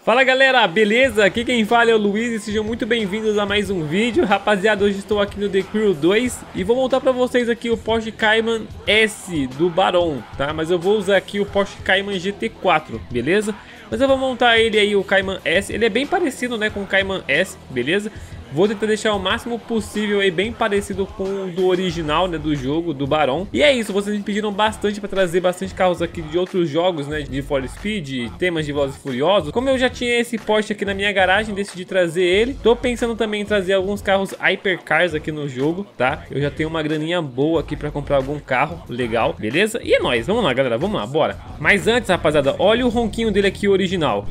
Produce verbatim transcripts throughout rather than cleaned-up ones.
Fala galera, beleza? Aqui quem fala é o Luiz e sejam muito bem-vindos a mais um vídeo. Rapaziada, hoje estou aqui no The Crew dois e vou montar pra vocês aqui o Porsche Cayman S do Baron, tá? Mas eu vou usar aqui o Porsche Cayman G T quatro, beleza? Mas eu vou montar ele aí, o Cayman S, ele é bem parecido, né, com o Cayman S, beleza? Vou tentar deixar o máximo possível aí bem parecido com o do original, né, do jogo, do Baron. E é isso, vocês me pediram bastante para trazer bastante carros aqui de outros jogos, né, de For Speed, temas de Velozes e Furiosos. Como eu já tinha esse Porsche aqui na minha garagem, decidi trazer ele. Tô pensando também em trazer alguns carros Hypercars aqui no jogo, tá? Eu já tenho uma graninha boa aqui para comprar algum carro legal, beleza? E é nóis, vamos lá galera, vamos lá, bora. Mas antes, rapaziada, olha o ronquinho dele aqui original.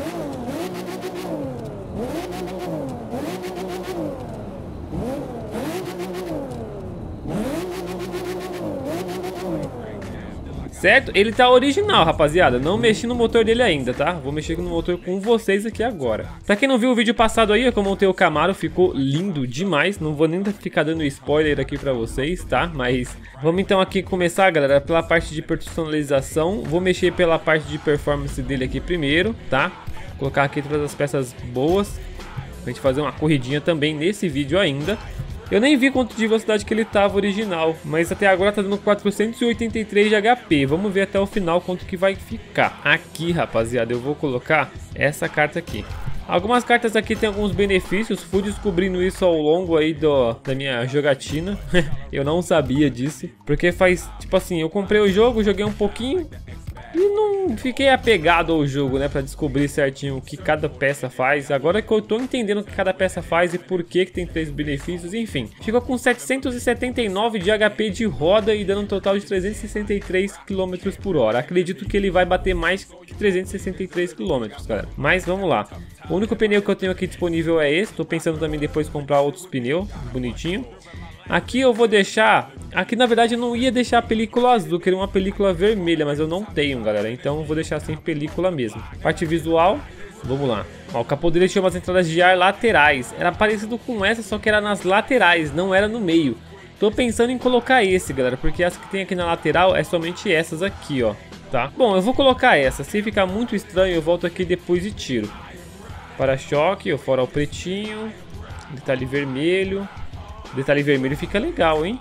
Certo? Ele tá original, rapaziada. Não mexi no motor dele ainda, tá? Vou mexer no motor com vocês aqui agora. Pra quem não viu o vídeo passado aí, eu montei o Camaro. Ficou lindo demais. Não vou nem ficar dando spoiler aqui pra vocês, tá? Mas vamos então aqui começar, galera, pela parte de personalização. Vou mexer pela parte de performance dele aqui primeiro, tá? Vou colocar aqui todas as peças boas pra gente fazer uma corridinha também nesse vídeo ainda. Eu nem vi quanto de velocidade que ele tava original, mas até agora tá dando quatrocentos e oitenta e três de H P. Vamos ver até o final quanto que vai ficar. Aqui, rapaziada, eu vou colocar essa carta aqui. Algumas cartas aqui tem alguns benefícios, fui descobrindo isso ao longo aí do, da minha jogatina. Eu não sabia disso, porque faz, tipo assim, eu comprei o jogo, joguei um pouquinho e não fiquei apegado ao jogo, né, pra descobrir certinho o que cada peça faz. Agora que eu tô entendendo o que cada peça faz e por que que tem três benefícios, enfim. Ficou com setecentos e setenta e nove de H P de roda e dando um total de trezentos e sessenta e três quilômetros por hora. Acredito que ele vai bater mais que trezentos e sessenta e três quilômetros, galera. Mas vamos lá. O único pneu que eu tenho aqui disponível é esse. Tô pensando também depois comprar outros pneus, bonitinho. Aqui eu vou deixar... Aqui na verdade eu não ia deixar a película azul, eu queria uma película vermelha, mas eu não tenho, galera. Então eu vou deixar sem película mesmo. Parte visual, vamos lá. Ó, o capô dele tinha umas entradas de ar laterais. Era parecido com essa, só que era nas laterais, não era no meio. Tô pensando em colocar esse, galera, porque essa que tem aqui na lateral é somente essas aqui, ó. Tá? Bom, eu vou colocar essa. Se ficar muito estranho, eu volto aqui depois e tiro. Para-choque, o farol pretinho. Detalhe vermelho. Detalhe vermelho fica legal, hein?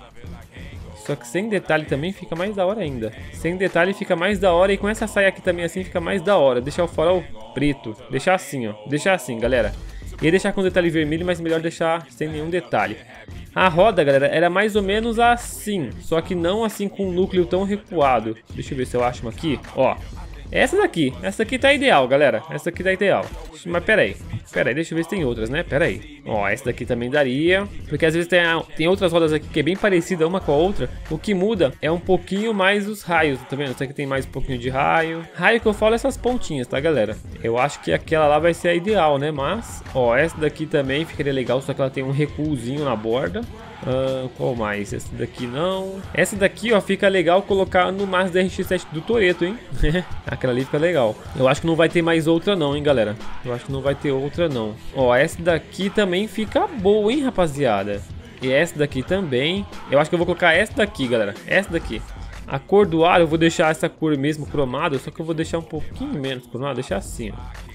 Só que sem detalhe também fica mais da hora ainda. Sem detalhe fica mais da hora. E com essa saia aqui também assim fica mais da hora. Deixar o farol preto. Deixar assim, ó. Deixar assim, galera. Ia deixar com detalhe vermelho, mas melhor deixar sem nenhum detalhe. A roda, galera, era mais ou menos assim. Só que não assim com um núcleo tão recuado. Deixa eu ver se eu acho uma aqui. Ó. Essa daqui, essa daqui tá ideal, galera. Essa daqui tá ideal. Mas pera aí, pera aí, deixa eu ver se tem outras, né? Pera aí. Ó, essa daqui também daria. Porque às vezes tem, tem outras rodas aqui que é bem parecida uma com a outra. O que muda é um pouquinho mais os raios, tá vendo? Essa aqui tem mais um pouquinho de raio. Raio que eu falo é essas pontinhas, tá, galera? Eu acho que aquela lá vai ser a ideal, né? Mas, ó, essa daqui também ficaria legal, só que ela tem um recuozinho na borda. Uh, qual mais? Essa daqui não. Essa daqui, ó, fica legal colocar no Mazda R X sete do Toretto, hein? Aquela ali fica legal. Eu acho que não vai ter mais outra não, hein, galera? Eu acho que não vai ter outra não. Ó, essa daqui também fica boa, hein, rapaziada? E essa daqui também. Eu acho que eu vou colocar essa daqui, galera. Essa daqui. A cor do ar eu vou deixar essa cor mesmo cromada, só que eu vou deixar um pouquinho menos cromada. Deixar assim,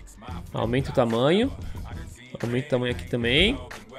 ó. Aumenta o tamanho. Aumenta o tamanho aqui também.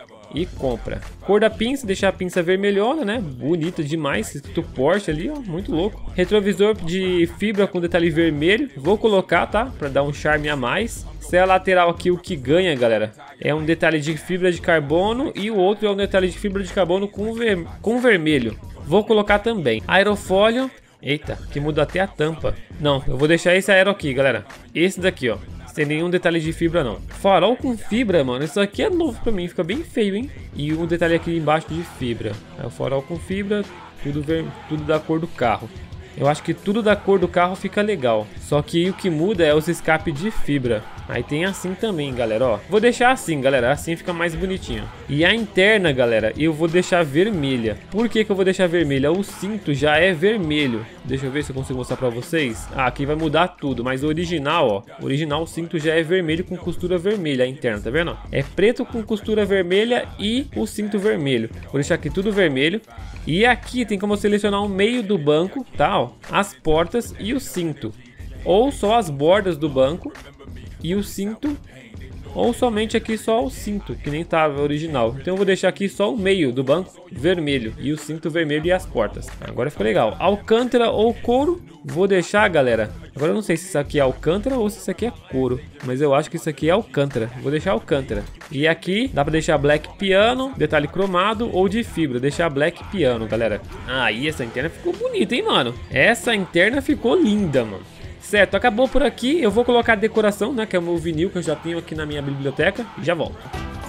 E compra. Cor da pinça, deixar a pinça vermelhona, né? Bonita demais. Escrito Porsche ali, ó. Muito louco. Retrovisor de fibra com detalhe vermelho. Vou colocar, tá? Pra dar um charme a mais. Se é a lateral aqui, o que ganha, galera, é um detalhe de fibra de carbono. E o outro é um detalhe de fibra de carbono com, ver... com vermelho. Vou colocar também. Aerofólio. Eita, que muda até a tampa. Não, eu vou deixar esse aero aqui, galera. Esse daqui, ó. Sem nenhum detalhe de fibra não. Farol com fibra, mano. Isso aqui é novo pra mim. Fica bem feio, hein? E um detalhe aqui embaixo de fibra. É o farol com fibra. Tudo, ver... tudo da cor do carro. Eu acho que tudo da cor do carro fica legal. Só que o que muda é os escapes de fibra. Aí tem assim também, galera, ó. Vou deixar assim, galera, assim fica mais bonitinho. E a interna, galera, eu vou deixar vermelha. Por que que eu vou deixar vermelha? O cinto já é vermelho. Deixa eu ver se eu consigo mostrar pra vocês. Ah, aqui vai mudar tudo, mas o original, ó. O original, o cinto já é vermelho com costura vermelha, a interna, tá vendo? É preto com costura vermelha e o cinto vermelho. Vou deixar aqui tudo vermelho. E aqui tem como selecionar o meio do banco, tá, ó. As portas e o cinto. Ou só as bordas do banco. e o cinto. Ou somente aqui só o cinto, que nem estava original. Então eu vou deixar aqui só o meio do banco vermelho e o cinto vermelho e as portas. Agora ficou legal. Alcântara ou couro, vou deixar, galera. Agora eu não sei se isso aqui é alcântara ou se isso aqui é couro, mas eu acho que isso aqui é alcântara. Vou deixar alcântara. E aqui dá pra deixar black piano, detalhe cromado ou de fibra. Deixar black piano, galera. Aí essa interna ficou bonita, hein, mano? Essa interna ficou linda, mano. Certo, acabou por aqui. Eu vou colocar a decoração, né, que é o meu vinil que eu já tenho aqui na minha biblioteca. E já volto.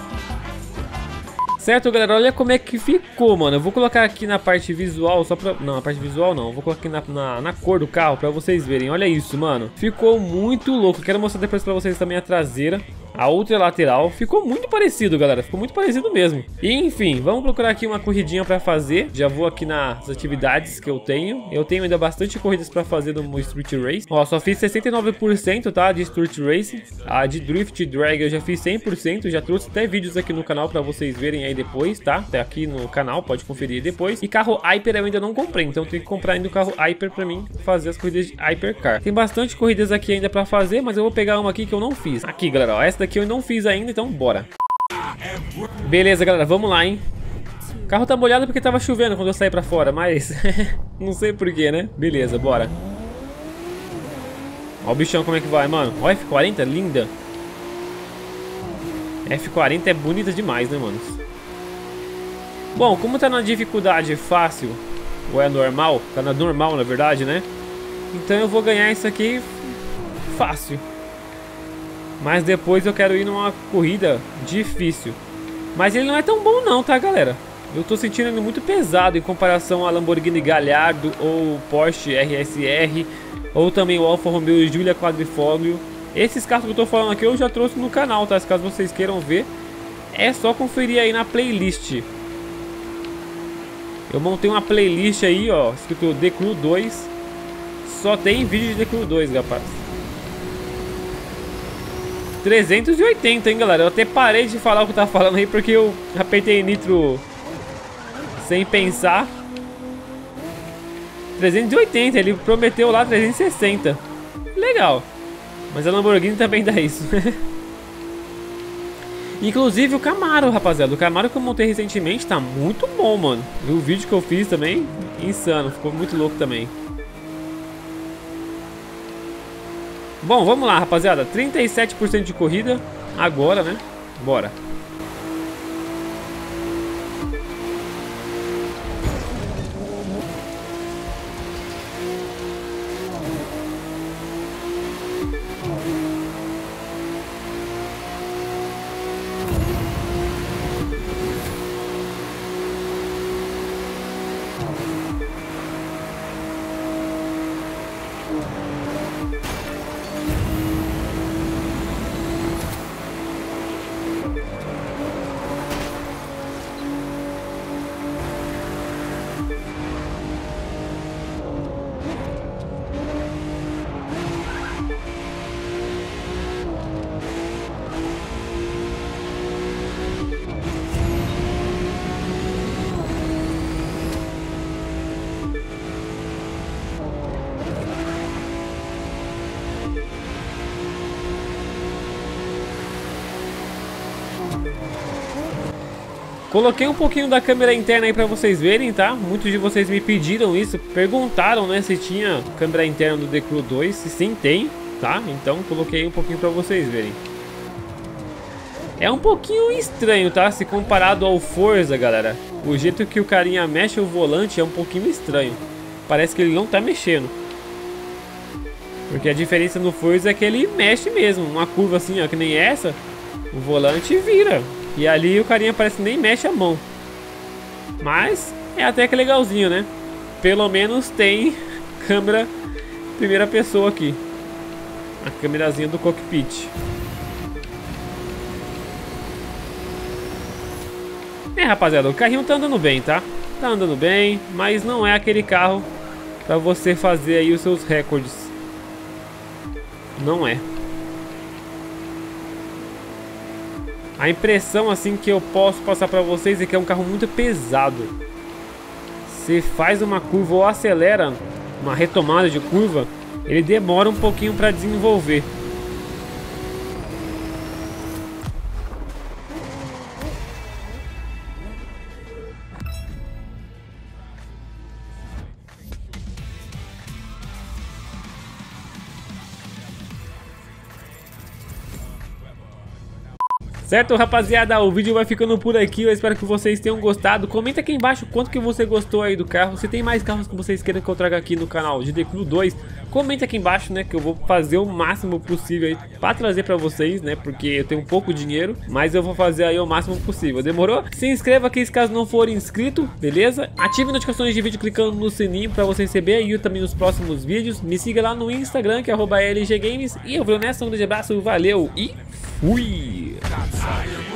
Certo, galera, olha como é que ficou, mano. Eu vou colocar aqui na parte visual, só pra... Não, na parte visual não. Eu vou colocar aqui na, na, na cor do carro pra vocês verem. Olha isso, mano. Ficou muito louco. Quero mostrar depois pra vocês também a traseira. A outra lateral. Ficou muito parecido, galera. Ficou muito parecido mesmo. E, enfim, vamos procurar aqui uma corridinha pra fazer. Já vou aqui nas atividades que eu tenho. Eu tenho ainda bastante corridas pra fazer no Street Race. Ó, só fiz sessenta e nove por cento, tá? De Street Race. A de Drift Drag eu já fiz cem por cento. Já trouxe até vídeos aqui no canal pra vocês verem aí depois, tá? Tá aqui no canal, pode conferir depois. E carro Hyper eu ainda não comprei. Então tem que comprar ainda o carro Hyper pra mim fazer as corridas de Hypercar. Tem bastante corridas aqui ainda pra fazer, mas eu vou pegar uma aqui que eu não fiz. Aqui, galera, ó. Essa daqui eu não fiz ainda, então bora. Beleza, galera, vamos lá, hein. O carro tá molhado porque tava chovendo quando eu saí pra fora, mas não sei porquê, né? Beleza, bora. Ó o bichão como é que vai, mano. Ó, F quarenta, linda. F quarenta é bonita demais, né, mano? Bom, como tá na dificuldade fácil, ou é normal, tá na normal, na verdade, né? Então eu vou ganhar isso aqui fácil. Mas depois eu quero ir numa corrida difícil. Mas ele não é tão bom não, tá, galera? Eu tô sentindo ele muito pesado em comparação a Lamborghini Gallardo ou Porsche R S R. Ou também o Alfa Romeo Giulia Quadrifoglio. Esses carros que eu tô falando aqui eu já trouxe no canal, tá? Se caso vocês queiram ver, é só conferir aí na playlist. Eu montei uma playlist aí, ó, escrito The Crew dois. Só tem vídeo de The Crew dois, rapaz. trezentos e oitenta, hein, galera. Eu até parei de falar o que eu tava falando aí porque eu apertei nitro sem pensar. trezentos e oitenta, ele prometeu lá trezentos e sessenta. Legal. Mas a Lamborghini também dá isso. Inclusive o Camaro, rapaziada. O Camaro que eu montei recentemente tá muito bom, mano. E o vídeo que eu fiz também, insano. Ficou muito louco também. Bom, vamos lá, rapaziada. trinta e sete por cento de corrida agora, né? Bora. Coloquei um pouquinho da câmera interna aí pra vocês verem, tá? Muitos de vocês me pediram isso, perguntaram, né, se tinha câmera interna do The Crew dois. Se sim, tem, tá? Então coloquei um pouquinho pra vocês verem. É um pouquinho estranho, tá? Se comparado ao Forza, galera. O jeito que o carinha mexe o volante é um pouquinho estranho. Parece que ele não tá mexendo. Porque a diferença no Forza é que ele mexe mesmo. Uma curva assim, ó, que nem essa, o volante vira. E ali o carinha parece que nem mexe a mão. Mas é até que legalzinho, né? Pelo menos tem câmera primeira pessoa aqui. A câmerazinha do cockpit. É, rapaziada, o carrinho tá andando bem, tá? Tá andando bem, mas não é aquele carro pra você fazer aí os seus recordes. Não é. A impressão assim que eu posso passar pra vocês é que é um carro muito pesado. Você faz uma curva ou acelera uma retomada de curva, ele demora um pouquinho pra desenvolver. Certo, rapaziada? O vídeo vai ficando por aqui. Eu espero que vocês tenham gostado. Comenta aqui embaixo quanto que você gostou aí do carro. Se tem mais carros que vocês queiram que eu traga aqui no canal de The Crew dois, comenta aqui embaixo, né? Que eu vou fazer o máximo possível aí pra trazer pra vocês, né? Porque eu tenho pouco dinheiro, mas eu vou fazer aí o máximo possível. Demorou? Se inscreva aqui caso não for inscrito, beleza? Ative notificações de vídeo clicando no sininho pra você receber aí também os próximos vídeos. Me siga lá no Instagram, que é arroba L G Games. E eu vou nessa, um grande abraço, valeu e fui!